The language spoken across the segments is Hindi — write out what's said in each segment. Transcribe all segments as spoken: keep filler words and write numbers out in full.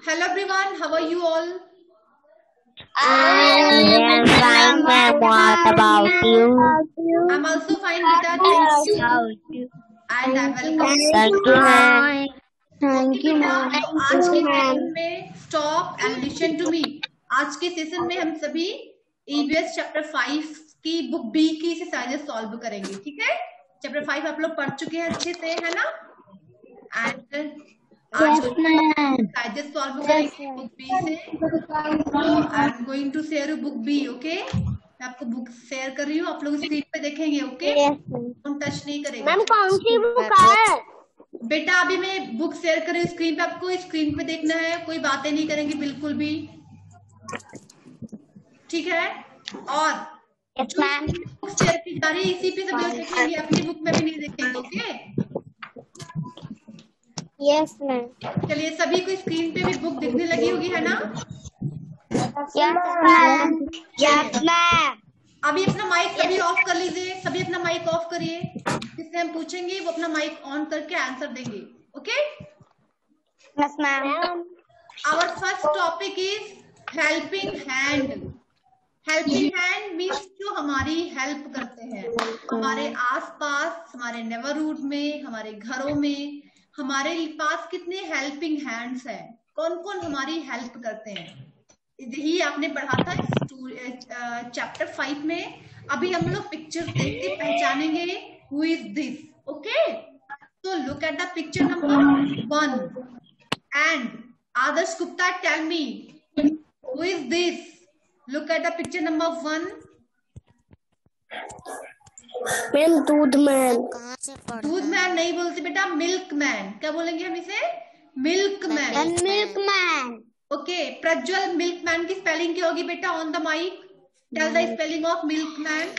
Hello everyone, how are you all? I am fine, ma'am. What about you? I'm also fine, beta. Thank you. And I welcome you. Thank you, ma'am. Thank you, beta. तो आज के सेशन में stop and listen to me. आज के सेशन में हम सभी ईवीएस चैप्टर फाइव की बुक बी की एक्सरसाइजेस सॉल्व करेंगे, ठीक है? चैप्टर फाइव आप लोग पढ़ चुके हैं अच्छे से, है ना? एंड आज एक्सरसाइजेस सॉल्व करेंगे बुक बी से। I am going to share book B, okay? मैं आपको बुक शेयर कर रही हूँ, आप लोग स्क्रीन पे देखेंगे, ओके? फोन टच नहीं करेगा। मैम कौन सी बुक है? बेटा अभी मैं बुक शेयर कर रही हूँ स्क्रीन पे, आपको स्क्रीन पे देखना है, कोई बातें नहीं करेंगे बिल्कुल भी, ठीक है? और बुक शेयर की जा रही है इसी पे सभी देखेंगे, अपनी बुक में भी नहीं देखेंगे, ओके? Yes ma'am. चलिए सभी को स्क्रीन पे भी बुक दिखने लगी होगी, है ना? Yes ma'am. अभी अपना माइक सभी ऑफ कर लीजिए, सभी अपना माइक ऑफ करिए। जिससे हम पूछेंगे वो अपना माइक ऑन करके आंसर देंगे, okay? Yes ma'am. Our first topic is helping hand. Helping hand means जो हमारी हेल्प करते हैं, हमारे आसपास, हमारे नेबरहुड में, हमारे घरों में, हमारे पास कितने हेल्पिंग हैंड्स हैं, कौन कौन हमारी हेल्प करते हैं, यही आपने पढ़ा था चैप्टर फाइव में। अभी हम लोग पिक्चर देख के पहचानेंगे हु इज दिस, ओके? तो look at the picture number one and Adarsh Gupta tell me who is this. Look at the picture number one. Ma'am दूध मैन। दूध मैन नहीं बोलते बेटा, मिल्क मैन। क्या बोलेंगे हम इसे? Milk man. Milk man. Okay, Prajwal milk man की स्पेलिंग क्या होगी बेटा? On the mic tell the spelling of milk man.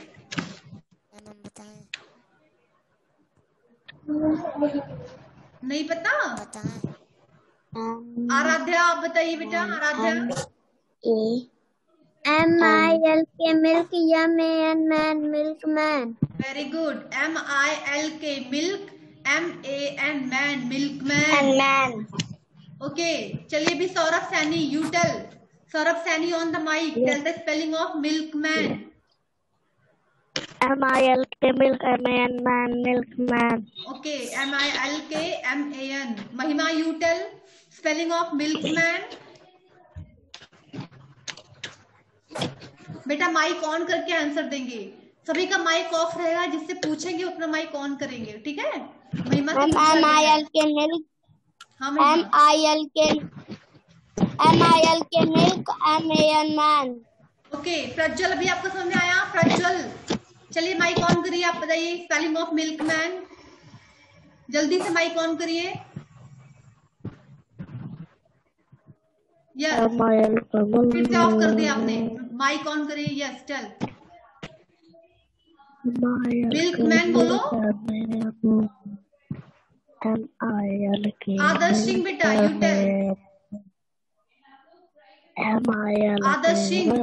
नहीं पता? आराध्या आप बताइए बेटा। Aradhya. M I L K milk, M A N man, milk man. Very good. M I L K milk, M A N man, milk man. Man. Okay, चलिए भी Saurabh Saini, you tell. Saurabh Saini on the mic tell the spelling of milk man. M I L K milk, M A N man, milk man. Okay, M I L K M A N. Mahima you tell spelling of milk man. बेटा माइक ऑन करके आंसर देंगे, सभी का माइक ऑफ रहेगा, जिससे पूछेंगे अपना माइक ऑन करेंगे, ठीक है? Mahima M I L K milk, हाँ M I L K M I L K milk, M A N man. Okay, Prajwal अभी आपको समझ में आया? प्रज्वल चलिए माइक ऑन करिए, आप बताइए स्पेलिंग ऑफ मिल्क मैन। जल्दी से माइक ऑन करिए। यस, फिर से ऑफ कर दिया आपने, माइक ऑन करिए। Yes tell. मिल्क मैन बोलो। M I L K Adarsh Singh बेटा you tell. M I L Adarsh Singh.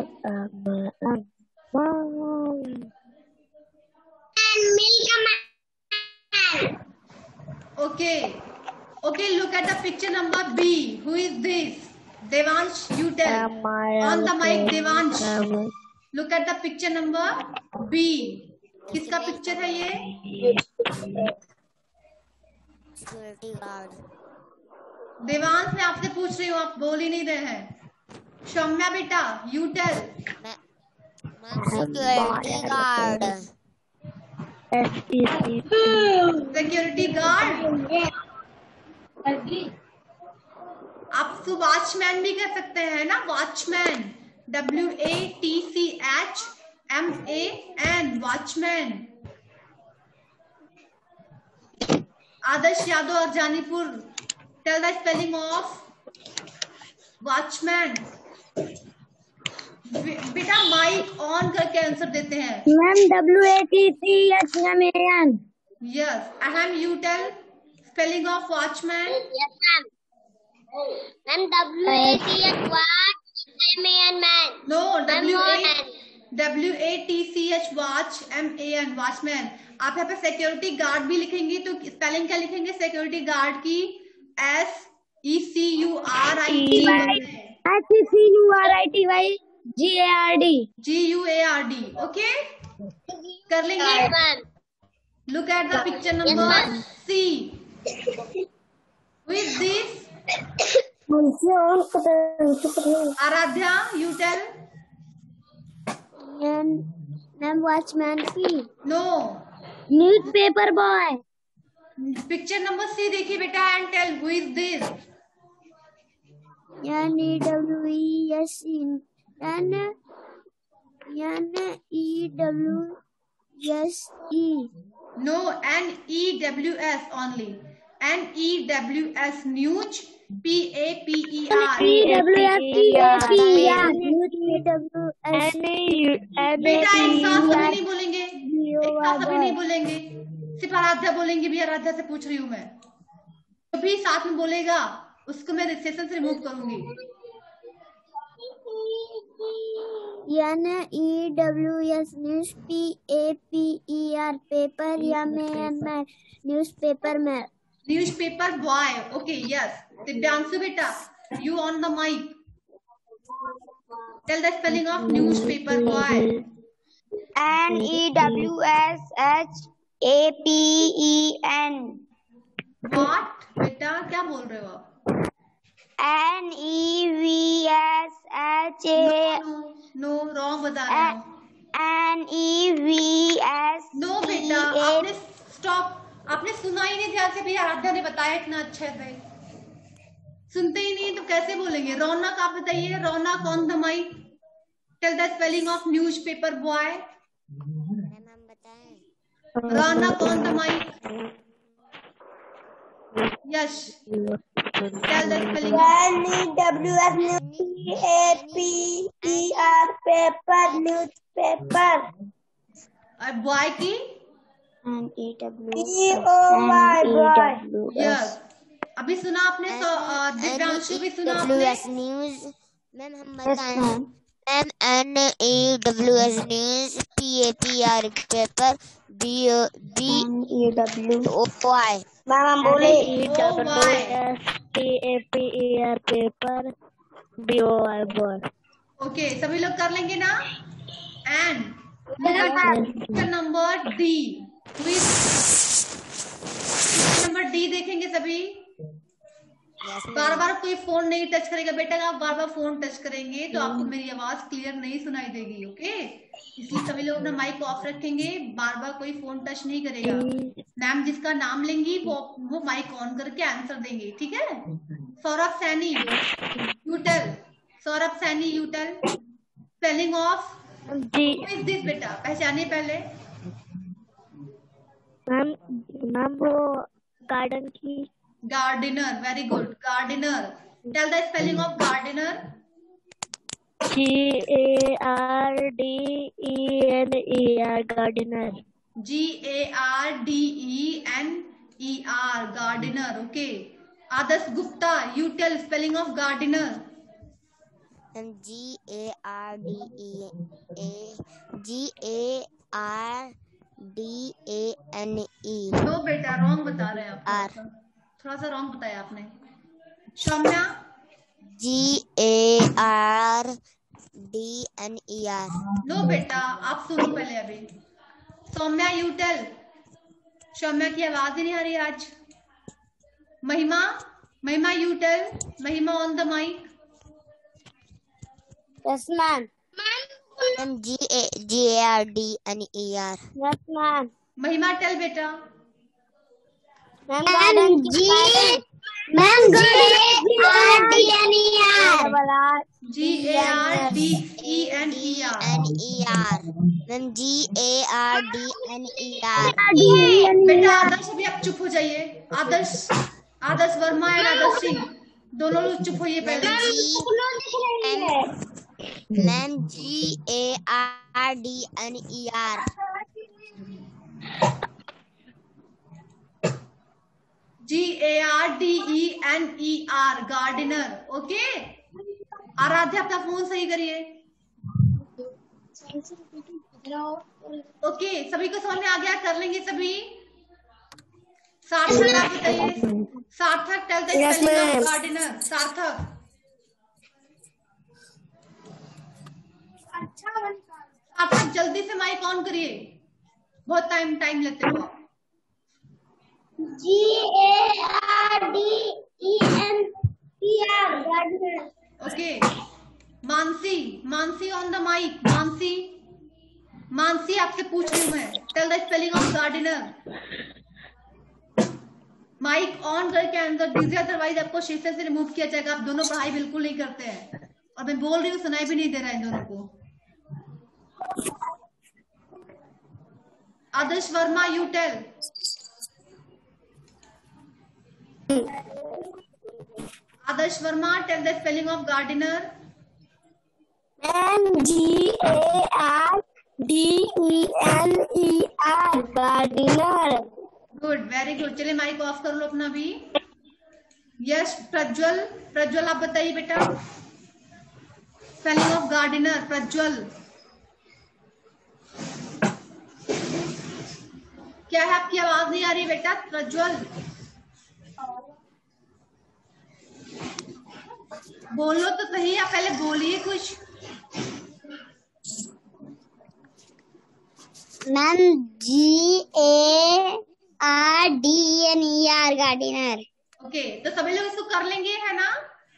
Okay okay, look at the picture number B. Who is this? Devansh you tell on the mic. Devansh look at the picture number B. किसका पिक्चर है ये? Security guard. देवांश मैं आपसे पूछ रही हूँ, आप बोल ही नहीं रहे हैं। सौम्या बेटा you tell. Security guard. Security guard. आप तो वॉचमैन भी कह सकते हैं ना, watchman. W A T C H M A N, watchman. Adarsh Yadav और Janipur tell the spelling of watchman. बेटा माइक ऑन करके आंसर देते हैं। Ma'am W A T C H M A N. Yes, Aham you tell spelling of watchman. Yes ma'am. Ma'am W A T H watch, M A N man. No, W A W A T C H watch, M A N, watchman. आप यहाँ पे सिक्योरिटी गार्ड भी लिखेंगे तो स्पेलिंग क्या लिखेंगे सिक्योरिटी गार्ड की? S E C U R I T H E C U R I T Y G A R D. G U A R D. Okay, कर लेंगे। Look at the picture number C. Who is this? आराध्या, you tell. Ma'am, watchman P. No. Newspaper boy. Picture number C देखिए बेटा and tell who is this. N E W E S E N N E W S E. No, N E W S only. N E W S news. P A P E R. E W S P A P E R. बेटा एक साथ सभी नहीं बोलेंगे, एक साथ सभी नहीं बोलेंगे, सिर्फ आराध्या बोलेंगे भी। आराध्या से पूछ रही हूँ मैं, जो भी साथ में बोलेगा उसको मैं सेशन से रिमूव करूंगी। N E W S news P A P E R paper या मैं न्यूज़पेपर में newspaper boy. Okay yes. Divyanshu बेटा, you on the mic, tell the spelling of newspaper boy. N E W S H A P E N। What बेटा, क्या बोल रहे हो आप? N E V S H A। No, wrong बता रहे हो। N E V S। No बेटा, आपने स्टॉप, आपने सुना ही नहीं ध्यान से। भैया आराध्या ने बताया इतना अच्छा है, सुनते ही नहीं तो कैसे बोलेंगे। रौनक, आप बताइए, Raunak on the mic, tell the spelling of newspaper boy. Raunak on the mic, yes, tell the spelling of N E W S P A P E R paper newspaper. Boy की N E W P O Y boy. Yes, अभी सुना आपने, दिव्यांशु भी सुना आपने। न्यूज मैम हम बताएं। Ma'am N A W S news P A P R paper B B E W O Y. Ma'am हम बोले P A P E R paper B O Y boy. Okay, सभी लोग कर लेंगे ना। And picture number D, number D देखेंगे सभी। बार बार कोई फोन नहीं टच करेगा बेटा, आप बार बार फोन टच करेंगे तो आपको मेरी आवाज क्लियर नहीं सुनाई देगी। ओके, इसलिए सभी लोग अपना माइक ऑफ रखेंगे, बार बार कोई फोन टच नहीं करेगा। मैम जिसका नाम लेंगी वो वो माइक ऑन करके आंसर देंगे, ठीक है। Saurabh Saini, you tell. Saurabh Saini, you tell spelling of is this बेटा, पहचानिए पहले। मैम मैम वो गार्डन की gardener, very good, gardener. Tell the spelling of gardener. G A R D E N E R gardener. G A R D E N E R gardener. Okay, Adarsh Gupta, you tell spelling of gardener. G A R D E A G A R D A N E। No बेटा, रॉन्ग बता रहे हैं आप, थोड़ा सा रॉन्ग बताया आपने। Saumya, G A R D N E R। No बेटा, आप सुनो पहले अभी। Saumya, you tell. सौम्या की आवाज ही नहीं आ रही आज। Mahima, Mahima you tell. Mahima on the mic. Yes ma'am। Ma'am G A G A R D N E R। Yes ma'am। Mahima tell बेटा। Ma'am garden G ma'am G A R D N E R। G A R D E N E R। N E R। Ma'am G A R D N E R। बेटा आदर्श अभी आप चुप हो जाइए। आदर्श, आदर्श वर्मा एंड आदर्श सिंह, दोनों लोग चुप होइए पहले। Ma'am G A R D N E R। G A R D E N E R gardener. Okay, Aradhya अपना फोन सही करिए। ओके, सभी को समझ में आ गया, कर लेंगे सभी। सार्थक आप बताइए, Sarthak tell the spelling of gardener. Sarthak Sarthak जल्दी से माइक ऑन करिए, बहुत टाइम टाइम लेते हो आप। G A R D E N P R gardener. Okay, Mansi, Mansi on the mic. Mansi, Mansi आपसे पूछ रही हूँ मैं, tell the spelling of gardener. Mic on करके आंसर दीजिए, अदरवाइज आपको सेशन से रिमूव किया जाएगा। आप दोनों पढ़ाई बिल्कुल नहीं करते हैं और मैं बोल रही हूँ सुनाई भी नहीं दे रहा है इन दोनों को। Adarsh Verma, you tell. Adarsh Verma, tell the spelling of gardener. M G A R D E N E R gardener. Good, very good. चलिए माइक ऑफ कर लो अपना भी। यस प्रज्वल, प्रज्वल आप बताइए बेटा स्पेलिंग ऑफ गार्डनर। प्रज्वल क्या है, आपकी आवाज नहीं आ रही बेटा प्रज्वल, बोलो तो सही, आप पहले बोलिए कुछ। Ma'am G A R D N E R gardener. Okay, तो सभी लोग इसको कर लेंगे, है ना?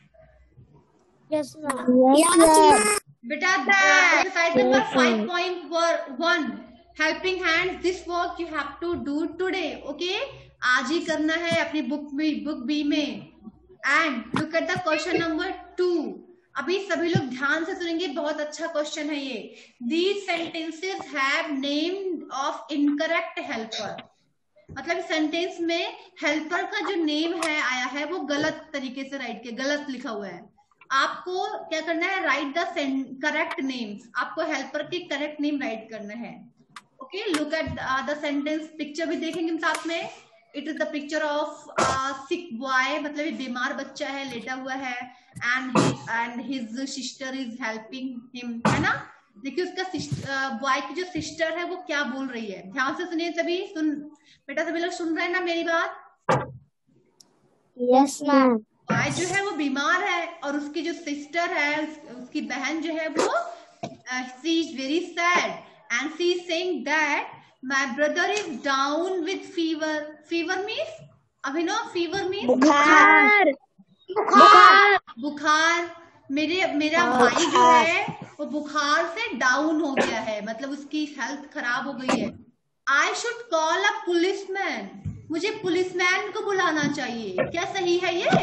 Yes ma'am. बेटा exercise number five point one, helping hand, this work you have to do today. Okay, आज ही करना है अपनी बुक में, बुक बी में। And look at the question number two. अभी सभी लोग ध्यान से सुनेंगे, बहुत अच्छा क्वेश्चन है ये। These sentences have name of incorrect helper, मतलब सेंटेंस में हेल्पर का जो नेम है आया है वो गलत तरीके से राइट के गलत लिखा हुआ है। आपको क्या करना है, राइट द करेक्ट नेम्स। आपको हेल्पर के करेक्ट नेम राइट करना है। Okay, look at the sentence. Picture भी देखेंगे साथ में। It is the picture of sick boy, मतलब ये बीमार बच्चा है, लेटा हुआ है, and and his sister is helping him, है ना? देखिए उसका बॉय की जो सिस्टर है वो क्या बोल रही है। ध्यान से सुनिए सभी। सुन बेटा, सभी लोग सुन रहे हैं ना मेरी बात? Yes ma'am. बॉय जो है वो बीमार है और उसकी जो सिस्टर है, उस, उसकी बहन जो है वो she is very sad and she is saying that my brother is down with fever. Fever means Abhinav, fever means बुखार। बुखार बुखार मेरे मेरा भाई जो है वो बुखार से डाउन हो गया है, मतलब उसकी हेल्थ खराब हो गई है। I should call a policeman, मुझे पुलिसमैन को बुलाना चाहिए। क्या सही है ये?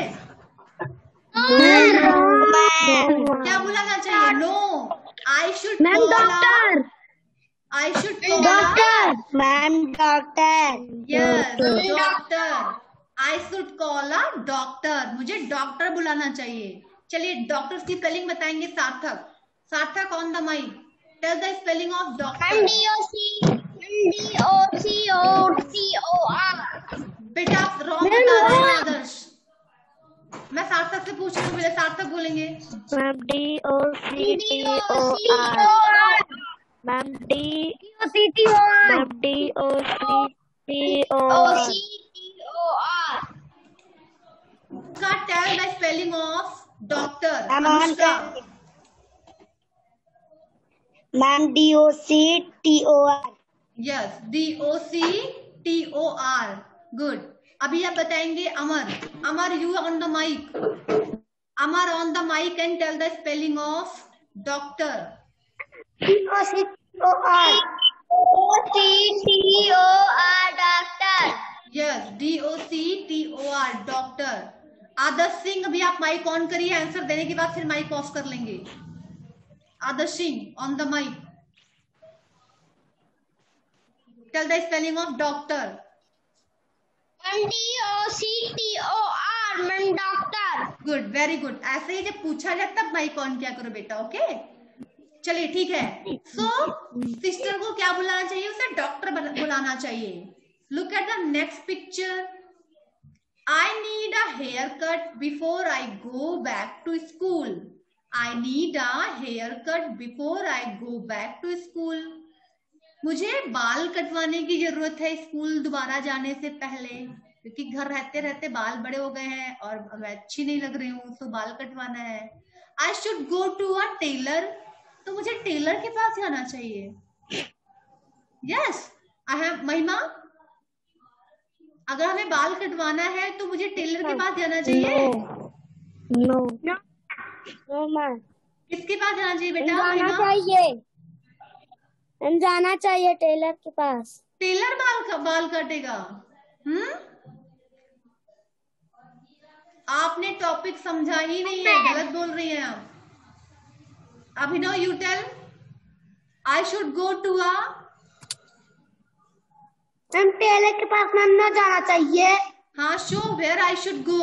क्या बुलाना चाहिए? No, I should doctor. I should doctor ma'am, doctor. Yes doctor. I should call a doctor, मुझे डॉक्टर बुलाना चाहिए। चलिए डॉक्टर की स्पेलिंग बताएंगे Sarthak. Sarthak on the mic, tell the spelling of doctor. D O C D O C O T O R. बेटा आप रॉन्ग बता रहे हैं आदर्श, मैं सार्थक से पूछ रही हूँ, पहले सार्थक बोलेंगे। Ma'am D O C T O R. Ma'am D O C T O R. Ma'am D O C T O R. का tell the spelling of doctor. Anushka. Ma'am D O C T O R. Yes, D O C T O R. Good. अभी आप बताएंगे Amar. Amar you on the mic. Amar on the mic and tell the spelling of doctor. D O C T O R. O C T O R doctor. Yes, D O C T O R doctor. Adarsh Singh, अभी आप माइक ऑन करिए, आंसर देने के बाद फिर माइक ऑफ कर लेंगे। Adarsh Singh on the mic, tell the spelling of doctor. D O C T O R ma'am, doctor. Good, very good. ऐसे ही जब पूछा जाए तब माइक ऑन किया करो बेटा। ओके, चलिए ठीक है। सो सिस्टर को क्या बुलाना चाहिए? उसे डॉक्टर बुलाना चाहिए। Look at the next picture. I need a haircut before I go back to school. I need a haircut before I go back to school. मुझे बाल कटवाने की जरूरत है स्कूल दोबारा जाने से पहले। क्योंकि घर रहते रहते बाल बड़े हो गए हैं और मैं अच्छी नहीं लग रही हूँ, तो बाल कटवाना है। I should go to a tailor, तो मुझे टेलर के पास जाना चाहिए। Yes I have. महिमा, अगर हमें बाल कटवाना है तो मुझे टेलर के पास जाना चाहिए। No no no ma'am. किसके पास जाना चाहिए बेटा? जाना चाहिए, जाना चाहिए टेलर के पास। टेलर बाल का बाल काटेगा? हम्म, आपने टॉपिक समझा ही नहीं है, गलत बोल रही हैं आप। Abhinav, you tell. I should go to a, ma'am tailor के पास मैम ना जाना चाहिए। हाँ, show where I should go,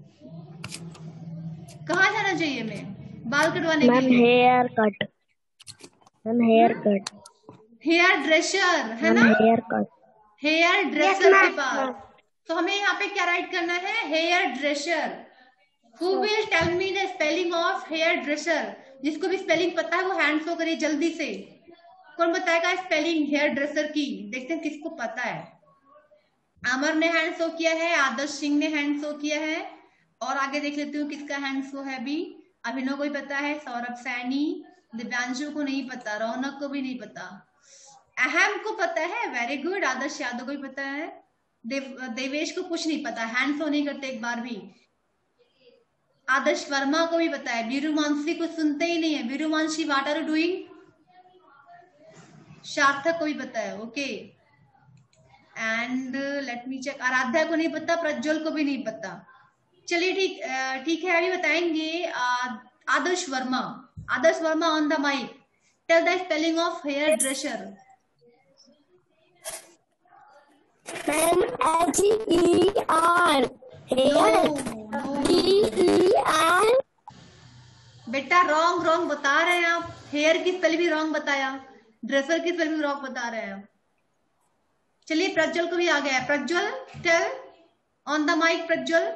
कहाँ जाना चाहिए मैं बाल कटवाने के लिए? Haircut, ma'am haircut, hairdresser है ना? हेयर कट, हेयर ड्रेसर के पास। तो हमें यहाँ पे क्या राइट करना है? Hairdresser. Who will tell me the spelling of hairdresser? जिसको भी स्पेलिंग पता है वो हैंड शो करिए जल्दी से। कौन बताएगा स्पेलिंग हेयर ड्रेसर की? देखते हैं किसको पता है। अमर ने हैंड शो किया है, आदर्श सिंह ने हैंड शो किया है, और आगे देख लेती हूँ किसका हैंड शो है अभी। अभिनव को ही पता है, सौरभ सैनी, दिव्यांशु को नहीं पता, रौनक को भी नहीं पता, अहम को पता है, वेरी गुड। आदर्श यादव को भी पता है, देव, देवेश को कुछ नहीं पता, हैंड शो नहीं करते एक बार भी। आदर्श वर्मा को भी पता है, बीरूमानसी को सुनते ही नहीं है। बीरूमानसी what are you doing? Sarthak को भी पता है, okay. And let me check, Aradhya को नहीं पता, प्रज्वल को भी नहीं पता। चलिए ठीक ठीक है, अभी बताएंगे Adarsh Verma. Adarsh Verma on the mic, tell the spelling of hairdresser. Ma'am H E R, hair D E R. बेटा रॉन्ग रॉन्ग बता रहे हैं आप, हेयर की स्पेलिंग भी रॉन्ग बताया, ड्रेसर की स्पेलिंग भी रॉन्ग बता रहे हैं। चलिए प्रज्वल को भी आ गया है, Prajwal tell on the mic. Prajwal,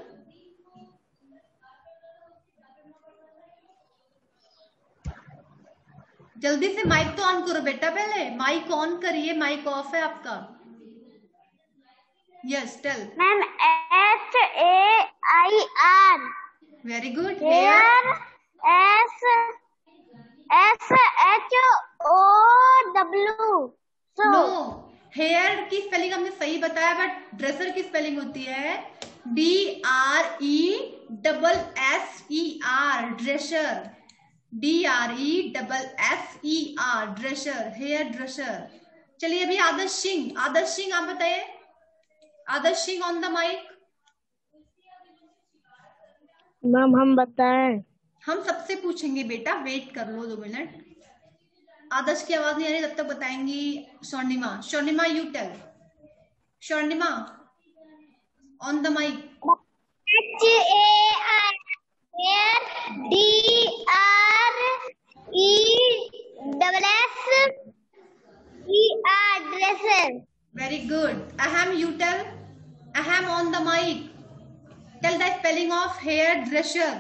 जल्दी से माइक तो ऑन करो बेटा, पहले माइक ऑन करिए, माइक ऑफ है आपका। Yes tell. Ma'am H A I R, very good. Hair S S H O W. No, hair की स्पेलिंग हमने सही बताया, बट ड्रेसर की स्पेलिंग होती है D R E double S E R, dresser. D R E double S E R, dresser, hair dresser. चलिए अभी आदर्श सिंह, आदर्श सिंह आप बताइए। Adarsh Singh on the mic. Ma'am हम बताएं? हम सबसे पूछेंगे बेटा, वेट कर लो दो मिनट। आदर्श की आवाज नहीं आ रही, तब तक बताएंगी Swarnima. Swarnima you tell. Swarnima on the mic. H A I D R E double S E R, dresser. Very good. Aham you tell. Aham on the mic, tell the spelling of hairdresser.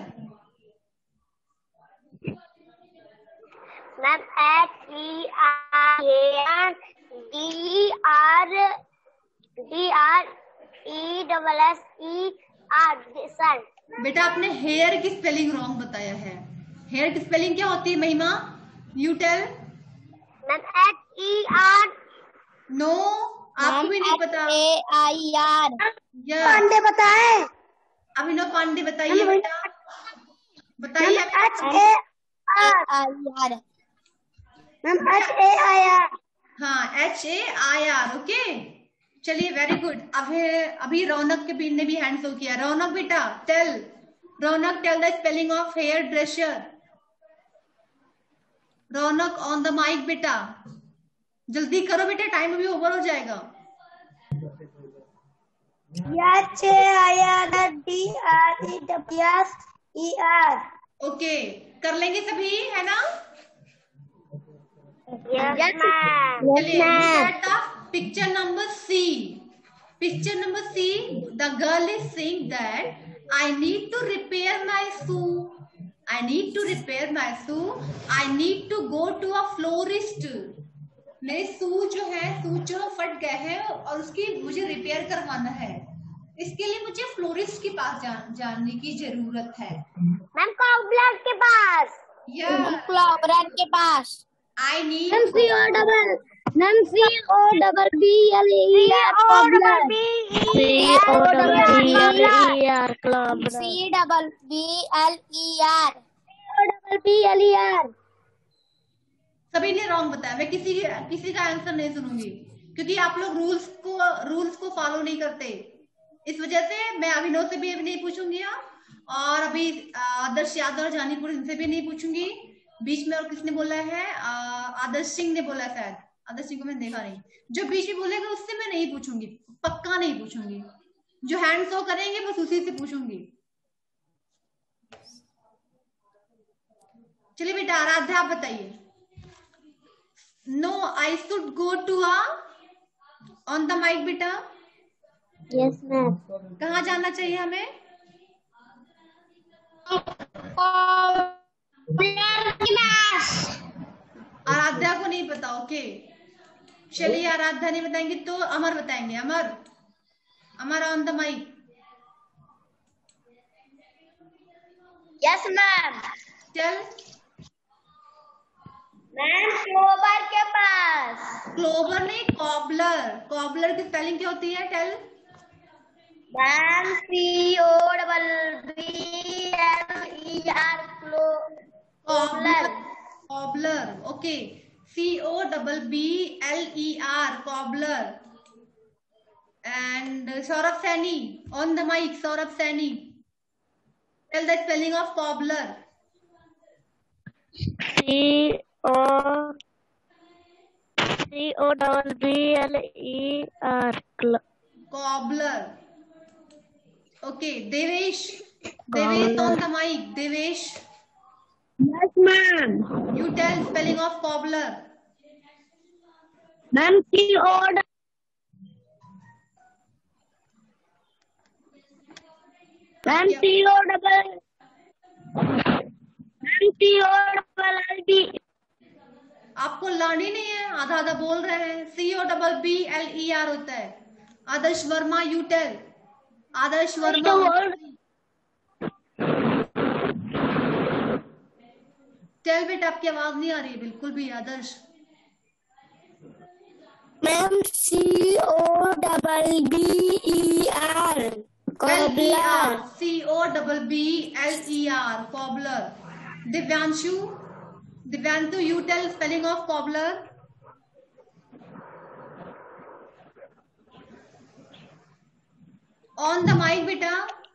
Ma'am H E R D R D R E double S E R, dresser. बेटा आपने हेयर की स्पेलिंग रॉन्ग बताया है। हेयर की स्पेलिंग क्या होती है महिमा? You tell. Ma'am H E R. No, आपको भी नहीं पता। A I R. Yes, Pandey बताए। अभिनव पांडे बताइए बेटा, बताइए। H A I R. Ma'am H A I R. हाँ, H A I R, okay. चलिए वेरी गुड। अभी अभी रौनक के बीन ने भी हैंड शो किया। रौनक बेटा tell, Raunak tell the spelling of hairdresser. Raunak on the mic बेटा, जल्दी करो बेटा, टाइम अभी ओवर हो जाएगा। H A I R D R E W S E R. Okay, कर लेंगे सभी, है ना? Yes ma'am. चलिए picture number C. Picture number C, the girl is saying that I need to repair my shoe, I need to repair my shoe, I need to go to a florist. मेरे शू जो है, शू जो फट गए हैं और उसकी मुझे रिपेयर करवाना है। इसके लिए मुझे फ्लोरिस्ट के पास जान, जानने की जरूरत है। मैम कॉब्लर के पास। क्लॉबरर के पास। I need ma'am C O double ma'am C O double B L E R cobbler. C O double B L E R cobbler. C double B L E R double B L E R. सभी ने रॉन्ग बताया। मैं किसी किसी का आंसर नहीं सुनूंगी क्योंकि आप लोग रूल्स को रूल्स को फॉलो नहीं करते। इस वजह से मैं अभिनव से भी नहीं पूछूंगी और अभी आदर्श यादव और जानीपुर इनसे भी नहीं पूछूंगी। बीच में और किसने बोला है? आदर्श सिंह ने बोला, शायद आदर्श सिंह को मैंने देखा नहीं। जो बीच में बोलेगा उससे मैं नहीं पूछूंगी, पक्का नहीं पूछूंगी। जो हैंड शो करेंगे बस उसी से पूछूंगी। चलिए बेटा आराध्या आप बताइए। No I should go to a on the mic बेटा। Yes ma'am. कहाँ जाना चाहिए हमें? आराध्या को नहीं पता। ओके चलिए आराध्या नहीं बताएंगे तो अमर बताएंगे। Amar Amar on the mic. Yes ma'am. चल मैम क्लोबर के पास। क्लोबर नहीं, कॉबलर। कॉबलर की स्पेलिंग क्या होती है? Tell ma'am C O double B L E R cobbler. Cobbler okay. C O double B L E R cobbler. And Saurabh Saini on the mic. Saurabh Saini tell the spelling of cobbler. C O C O double B L E R cobbler okay. Devesh Devesh on the mic. Devesh yes ma'am. You tell spelling of cobbler. Ma'am C O ma'am C O double ma'am C O double L B. आपको लर्न ही नहीं है, आधा आधा बोल रहे हैं। C O double B L E R होता है। Adarsh Verma you tell. Adarsh Verma tell बेटा। आपकी आवाज नहीं आ रही है बिल्कुल भी। Adarsh ma'am C O double B E R cobbler. C O double B L E R cobbler. Divyanshu Divyanshu you tell spelling of cobbler. On the mic बेटा।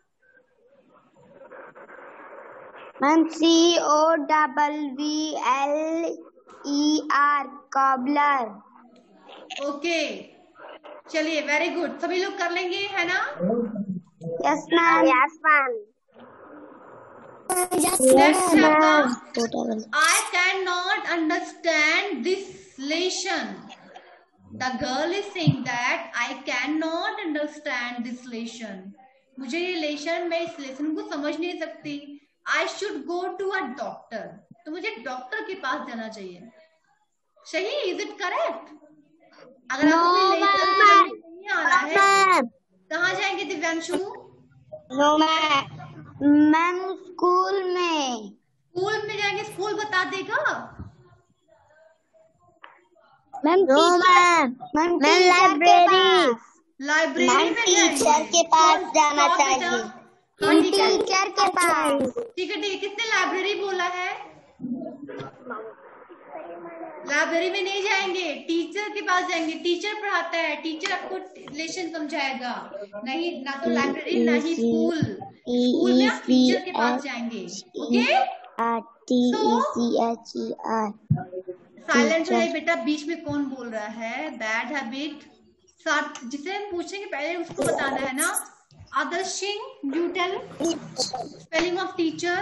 Ma'am C O double B L E R cobbler. Okay चलिए वेरी गुड। सभी लोग कर लेंगे है ना? Yes ma'am. Yes ma'am. Next chapter. I cannot understand this lesson. The girl is saying that I cannot understand this lesson. मुझे ये लेसन, मैं इस लेसन को समझ नहीं सकती। I should go to a doctor. तो मुझे डॉक्टर के पास जाना चाहिए। सही? Is it correct? अगर no, आपको लेसन नहीं आ रहा है कहाँ जाएंगे Divyanshu? No ma'am. Ma'am school में। स्कूल में जाएंगे, स्कूल बता देगा। Ma'am ma'am ma'am library. Library में टीचर के पास जाना चाहिए। टीचर के पास। ठीक है ठीक है। किसने लाइब्रेरी बोला है? लाइब्रेरी में नहीं जाएंगे, टीचर के पास जाएंगे। टीचर पढ़ाता है, टीचर आपको लेसन समझाएगा। नहीं ना तो लाइब्रेरी ना ही स्कूल। स्कूल में आप टीचर के पास जाएंगे। ओके साइलेंट रहिए बेटा। बीच में कौन बोल रहा है? Bad habit. जिसे हम पूछेंगे पहले उसको बताना है ना। Adarsh Singh you tell spelling of teacher.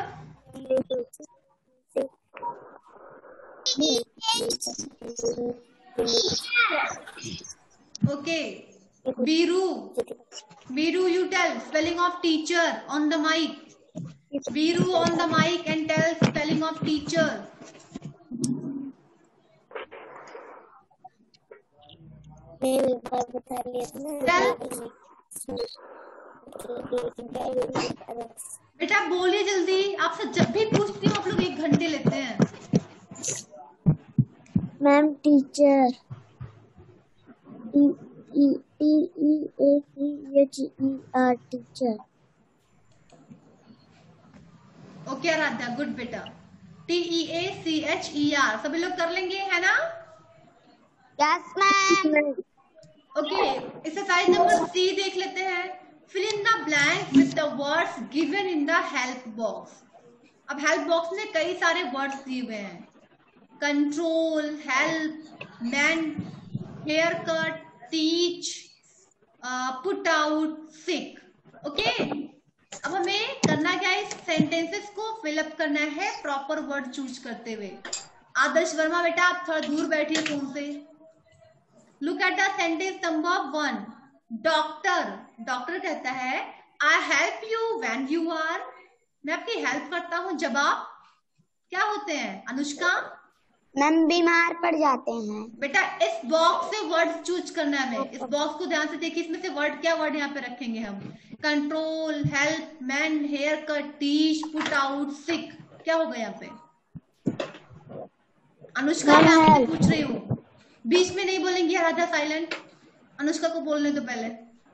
Okay Biru Biru you tell spelling of teacher on the mic. Biru on the mic and tell spelling of teacher. Tell बेटा बोलिए जल्दी, आपसे जब भी पूछती हूँ आप लोग एक घंटे लेते हैं। Ma'am teacher, T E T E A C H E R teacher. Okay Aaradhya, good बेटा। T E A C H E R सभी लोग कर लेंगे, है ना? Yes ma'am. Okay, exercise number C देख लेते हैं। Fill in the blank with the words given in the help box. अब हेल्प बॉक्स में कई सारे वर्ड्स दिए हुए हैं, control, help, man, haircut, teach, put out, sick. Okay, अब हमें करना क्या है, इस सेंटेंसेस को फिलअप करना है प्रॉपर वर्ड चूज करते हुए। आदर्श वर्मा बेटा आप थोड़ा दूर बैठिए फोन से। Look at the sentence number one. Doctor, doctor कहता है I help you when you are, मैं आपकी हेल्प करता हूं जब आप क्या होते हैं? अनुष्का मैम बीमार पड़ जाते हैं। बेटा इस बॉक्स से वर्ड चूज करना है हमें। इस बॉक्स को ध्यान से देखिए, इसमें से वर्ड क्या वर्ड यहाँ पे रखेंगे हम? Control, help, man, haircut, teach, put out, sick. क्या होगा यहाँ पे? अनुष्का मैं आपसे पूछ रही हूँ, बीच में नहीं बोलेंगी आराध्या, साइलेंट। अनुष्का को बोलने दो पहले।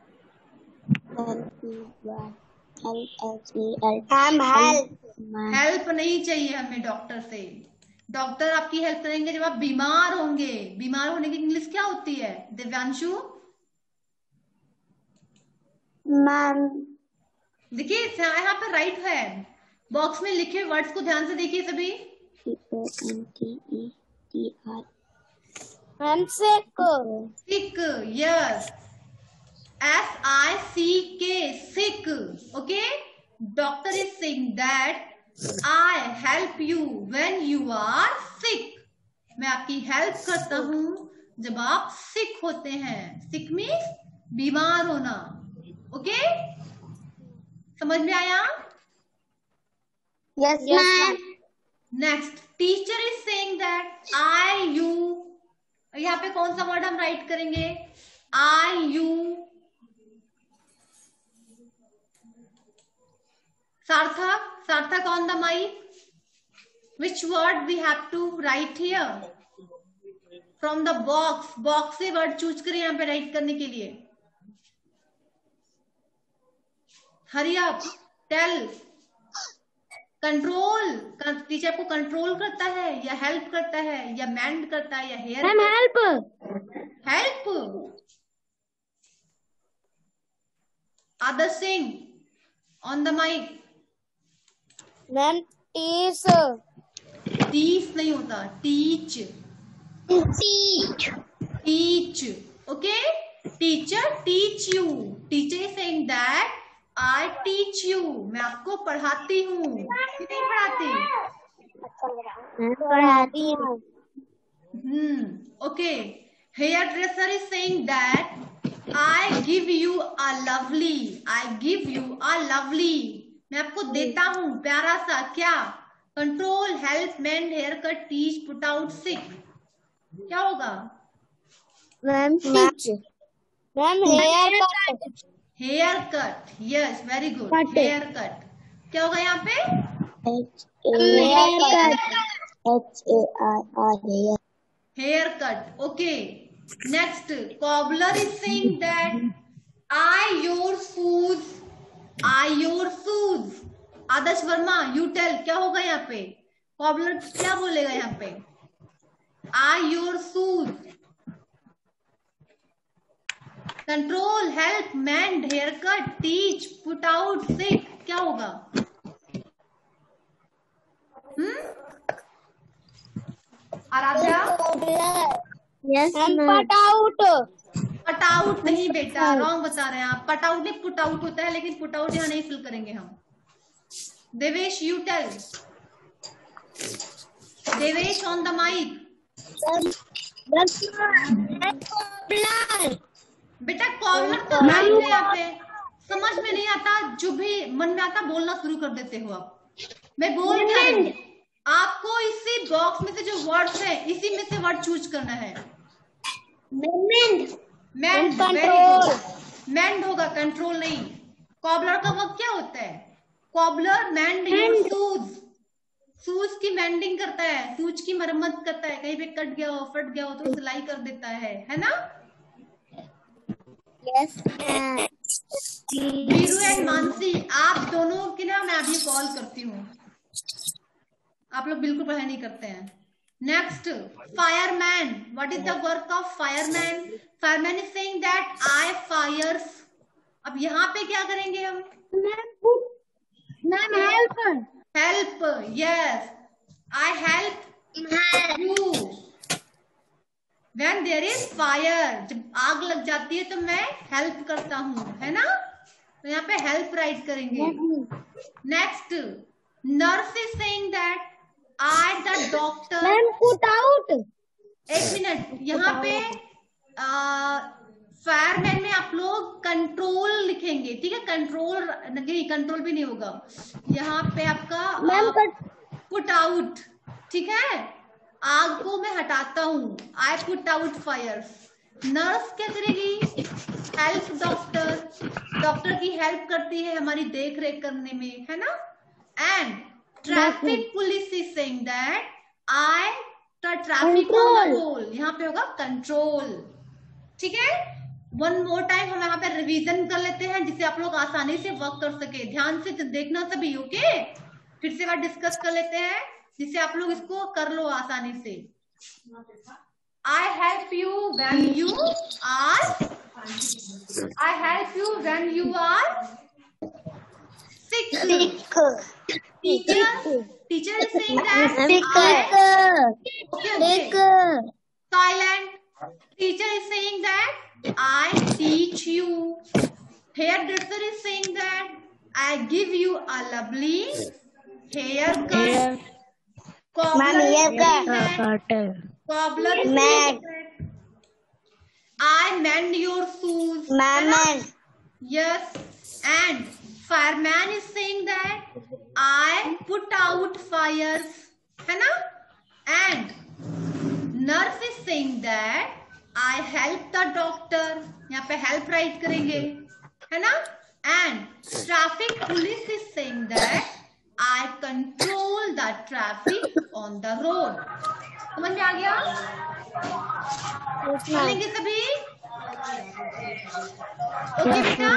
हेल्प नहीं चाहिए हमें डॉक्टर से। डॉक्टर आपकी हेल्प करेंगे जब आप बीमार होंगे। बीमार होने की इंग्लिश क्या होती है दिव्यांशु? मैम देखिए यहाँ पे राइट है, बॉक्स में लिखे वर्ड्स को ध्यान से देखिए सभी। Ma'am sick, sick, yes, S I C K, sick. Okay, doctor is saying that I help you when you are sick, मैं आपकी हेल्प करता हूं जब आप सिक होते हैं। सिक मीन्स बीमार होना। ओके, समझ में आया? Yes ma'am. Next, teacher is saying that I you, यहाँ पे कौन सा वर्ड हम राइट करेंगे? I you. Sarthak, Sarthak on the mic, which word we have to write here from the box? Box से वर्ड चूज करें यहाँ पे राइट करने के लिए। Hurry up, tell. Control, teacher को कंट्रोल करता है या हेल्प करता है या मैंड करता है या hair? Ma'am help, help. Adarsh Singh on the mic. Ma'am teach, teach नहीं होता, teach, teach, teach. Okay, teacher teach you, teacher is saying that I teach you, मैं आपको पढ़ाती हूँ। नहीं पढ़ाती? पढ़ाती हूँ। Hmm, okay. Hairdresser is saying that I give you a lovely, I give you a lovely, मैं आपको देता हूं प्यारा सा क्या? Control, help, man, haircut, teach, put out, sick. क्या होगा? Ma'am teach, ma'am haircut, haircut, yes, very good, haircut. क्या होगा यहाँ पे? Haircut, H A R R, hair, haircut. Okay, next, cobbler is saying that I your shoes, I your shoes. Adarsh Verma you tell, क्या होगा यहाँ पे? कॉबलर क्या बोलेगा यहाँ पे? I your shoes. Control, help, mend, haircut, teach, put out, sick. क्या होगा? हम्म, Aaradhya? Yes put out, put out नहीं बेटा, रॉन्ग बता रहे हैं आप। पट आउट नहीं, पुट आउट होता है, लेकिन पुट आउट यहाँ नहीं फिल करेंगे हम। Devesh you tell, Devesh on the mic. बेटा कॉर्नर तो राइट है यहाँ पे, समझ में नहीं आता, जो भी मन में आता बोलना शुरू कर देते हो आप। मैं बोल क्या रही हूँ, आपको इसी बॉक्स में से जो वर्ड्स है इसी में से वर्ड चूज करना है। Mend, mend, very good, mend होगा, कंट्रोल नहीं। कॉबलर का वर्क क्या होता है? Cobbler mend your shoes, shoes की मेंडिंग करता है, शूज की मरम्मत करता है, कहीं पे कट गया हो, फट गया हो तो सिलाई कर देता है, है ना? यस वीरू एंड मानसी, आप दोनों की ना मैं अभी कॉल करती हूँ, आप लोग बिल्कुल पढ़ाई नहीं करते हैं। Next, fireman, what is the work of fireman? Fireman is saying that I fires. अब यहाँ पे क्या करेंगे हम? Ma'am help, help, yes, I help you when there is fire. जब आग लग जाती है तो मैं हेल्प करता हूँ, है ना? तो यहाँ पे हेल्प राइट करेंगे। Next, nurse is saying that I the doctor. Ma'am put out. एक मिनट, यहाँ पे फायरमैन में आप लोग कंट्रोल लिखेंगे, ठीक है? कंट्रोल नहीं, कंट्रोल भी नहीं होगा यहाँ पे आपका मैम पुट आउट, ठीक है? आग को मैं हटाता हूँ, I put out fire. Nurse क्या करेगी? हेल्प डॉक्टर, डॉक्टर की हेल्प करती है हमारी देख रेख करने में, है ना? And traffic police is saying that I traffic on the role, यहाँ पे होगा कंट्रोल, ठीक है? वन मोर टाइम हम यहाँ पे रिवीजन कर लेते हैं जिससे आप लोग आसानी से वर्क कर सके। ध्यान से देखना सभी, ओके? फिर से बार डिस्कस कर लेते हैं जिससे आप लोग इसको कर लो आसानी से। I help you when you are I help you when you are sick. Teacher, teacher is saying that I, okay, okay. Silent. Teacher is saying that I teach you. Hairdresser is saying that I give you a lovely haircut. Cobbler is saying that Cobbler is saying that I mend your shoes. Ma'am Yes. And fireman is saying that I put out fires. है ना? And nurse is saying that I help the doctor. यहाँ पे help write करेंगे, है ना? And traffic police is saying that I control the traffic on the road. समझ में आ गया? चलेंगे सभी? ओके बेटा?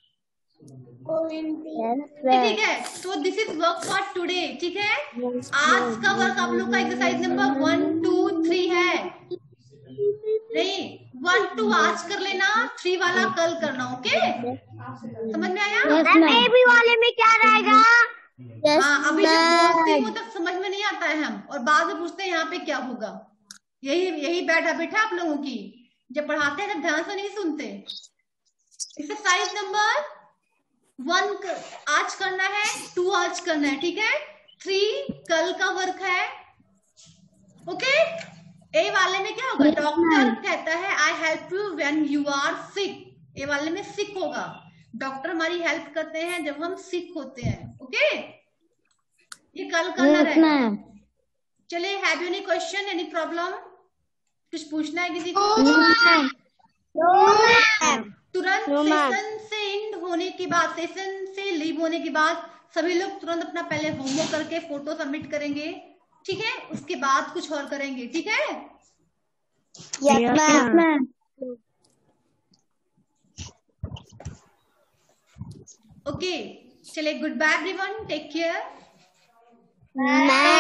ठीक है, तो this is work for today, ठीक है? आज का वर्क आप लोग का exercise number one two three है, नहीं वन टू आज कर लेना, थ्री वाला कल करना, ओके? समझ में आया? बेबी वाले में क्या रहेगा? हाँ, अभी जब बोलती हूँ तब समझ में नहीं आता है हम, और बाद में पूछते हैं यहाँ पे क्या होगा। यही यही बैड हैबिट है आप लोगों की, जब पढ़ाते हैं तब ध्यान से नहीं सुनते। एक्सरसाइज नंबर वन आज करना है, टू आज करना है, ठीक है? थ्री कल का वर्क है, ओके? ए वाले में क्या होगा? डॉक्टर कहता है I help you when you are sick. A वाले में सिक होगा, डॉक्टर हमारी हेल्प करते हैं जब हम सिक होते हैं, ओके? ये कल करना रहेगा। चलिए, have you any question, any problem? कुछ पूछना है किसी को? तुरंत सेशन से एंड होने के बाद, सेशन से लीव होने के बाद सभी लोग तुरंत अपना पहले होमवर्क करके फोटो सबमिट करेंगे, ठीक है? उसके बाद कुछ और करेंगे, ठीक है? Yes ma'am. ओके, चलिए, goodbye everyone, take care. Ma'am